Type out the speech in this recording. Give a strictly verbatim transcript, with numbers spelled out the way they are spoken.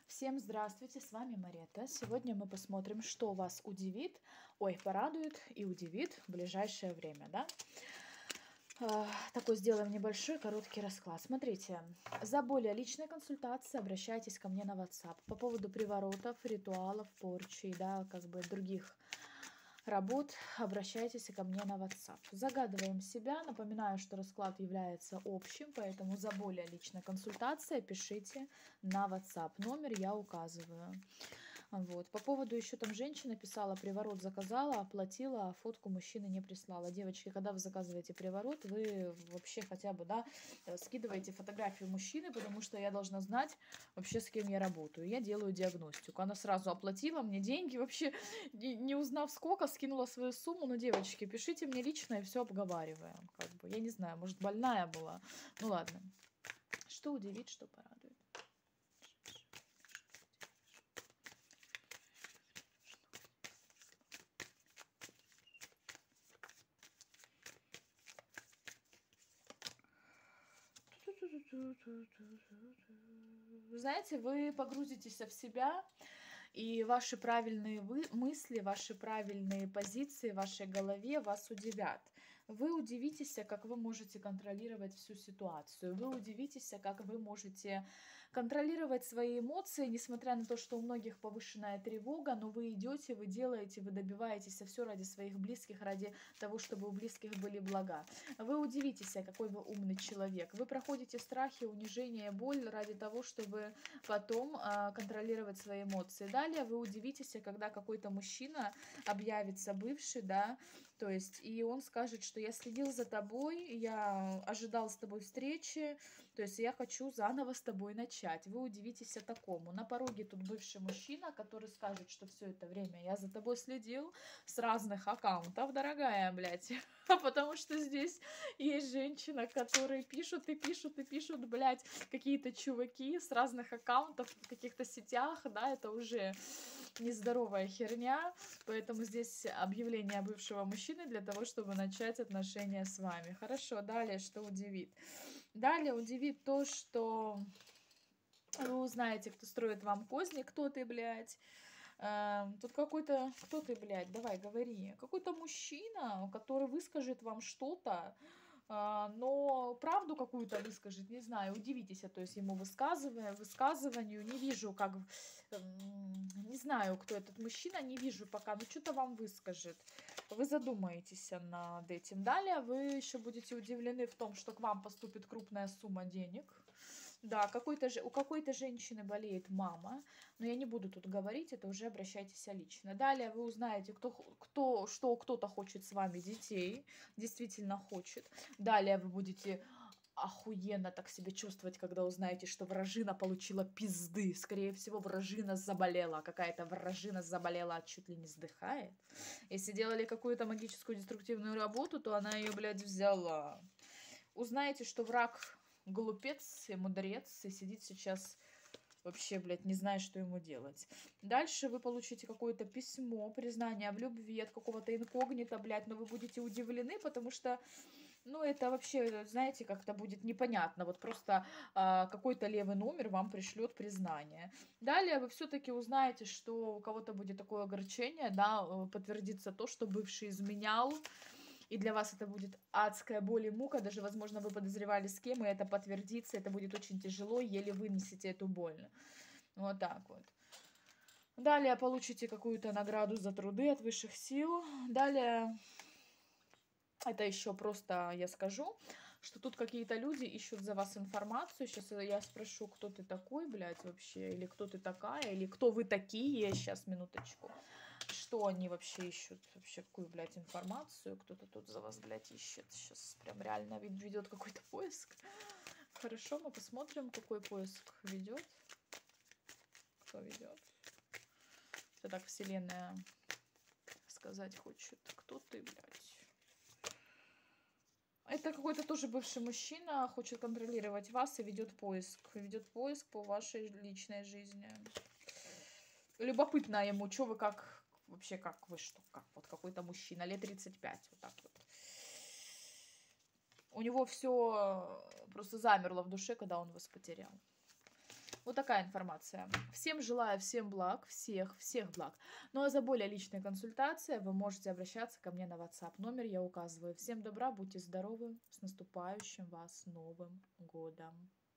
Всем здравствуйте, с вами Марета. Сегодня мы посмотрим, что вас удивит, ой, порадует и удивит в ближайшее время, да? А, Такой сделаем небольшой короткий расклад. Смотрите, за более личной консультацией обращайтесь ко мне на WhatsApp по поводу приворотов, ритуалов, порчи, да, как бы других работ, обращайтесь ко мне на WhatsApp. Загадываем себя. Напоминаю, что расклад является общим, поэтому за более личной консультацией пишите на WhatsApp. Номер я указываю. Вот. По поводу еще там женщина писала, приворот заказала, оплатила, а фотку мужчины не прислала. Девочки, когда вы заказываете приворот, вы вообще хотя бы, да, скидываете фотографию мужчины, потому что я должна знать вообще, с кем я работаю. Я делаю диагностику. Она сразу оплатила мне деньги, вообще не, не узнав сколько, скинула свою сумму. Ну, девочки, пишите мне лично и все обговариваем. Как бы, я не знаю, может, больная была. Ну, ладно. Что удивит, что порадует. Вы знаете, вы погрузитесь в себя, и ваши правильные вы, мысли, ваши правильные позиции в вашей голове вас удивят. Вы удивитесь, как вы можете контролировать всю ситуацию. Вы удивитесь, как вы можете контролировать свои эмоции, несмотря на то, что у многих повышенная тревога, но вы идете, вы делаете, вы добиваетесь все ради своих близких, ради того, чтобы у близких были блага. Вы удивитесь, какой вы умный человек. Вы проходите страхи, унижение, боль ради того, чтобы потом э, контролировать свои эмоции. Далее вы удивитесь, когда какой-то мужчина объявится бывший, да, то есть, и он скажет, что я следил за тобой, я ожидал с тобой встречи, то есть я хочу заново с тобой начать. Вы удивитесь такому. На пороге тут бывший мужчина, который скажет, что все это время я за тобой следил с разных аккаунтов, дорогая, блядь, потому что здесь есть женщина, которые пишут и пишут и пишут, блядь, какие-то чуваки с разных аккаунтов в каких-то сетях, да, это уже нездоровая херня, поэтому здесь объявление бывшего мужчины для того, чтобы начать отношения с вами. Хорошо, далее что удивит? Далее удивит то, что вы узнаете, кто строит вам козни, кто ты, блядь. Э, Тут какой-то, кто ты, блядь, давай, говори. Какой-то мужчина, который выскажет вам что-то, а, но правду какую-то выскажет, не знаю, удивитесь, то есть ему высказывая, высказыванию, не вижу, как, м, не знаю, кто этот мужчина, не вижу пока, но что-то вам выскажет. Вы задумаетесь над этим. Далее вы еще будете удивлены в том, что к вам поступит крупная сумма денег. Да, какой-то же, у какой-то женщины болеет мама, но я не буду тут говорить, это уже обращайтесь лично. Далее вы узнаете, кто, кто, что кто-то хочет с вами детей, действительно хочет. Далее вы будете охуенно так себя чувствовать, когда узнаете, что вражина получила пизды. Скорее всего, вражина заболела. Какая-то вражина заболела, а чуть ли не сдыхает. Если делали какую-то магическую деструктивную работу, то она ее, блядь, взяла. Узнаете, что враг глупец и мудрец, и сидит сейчас вообще, блядь, не знает, что ему делать. Дальше вы получите какое-то письмо, признание в любви от какого-то инкогнито, блядь, но вы будете удивлены, потому что, ну, это вообще, знаете, как-то будет непонятно. Вот просто а, какой-то левый номер вам пришлет признание. Далее вы все-таки узнаете, что у кого-то будет такое огорчение, да, подтвердится то, что бывший изменял, и для вас это будет адская боль и мука, даже, возможно, вы подозревали с кем, и это подтвердится, это будет очень тяжело, еле вынесете эту боль. Вот так вот. Далее получите какую-то награду за труды от высших сил. Далее, это еще просто я скажу, что тут какие-то люди ищут за вас информацию. Сейчас я спрошу, кто ты такой, блядь, вообще, или кто ты такая, или кто вы такие, сейчас, минуточку. Что они вообще ищут? Вообще, какую, блядь, информацию? Кто-то тут за вас, блядь, ищет. Сейчас прям реально ведет какой-то поиск. Хорошо, мы посмотрим, какой поиск ведет. Кто ведет? Это так вселенная сказать хочет. Кто ты, блядь? Это какой-то тоже бывший мужчина, хочет контролировать вас и ведет поиск. Ведет поиск по вашей личной жизни. Любопытно ему, что вы как... Вообще, как вы что? Как вот какой-то мужчина, лет тридцать пять, вот так вот. У него все просто замерло в душе, когда он вас потерял. Вот такая информация. Всем желаю всем благ, всех, всех благ. Ну а за более личной консультацией вы можете обращаться ко мне на WhatsApp. Номер я указываю. Всем добра, будьте здоровы. С наступающим вас Новым годом!